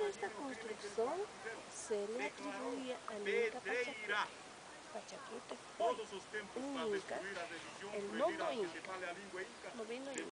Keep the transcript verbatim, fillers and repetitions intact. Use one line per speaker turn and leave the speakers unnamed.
esta construcción se le atribuye al Inca Pachacuti. Pachacuti fue un Inca, el nomo Inca, no vino Inca.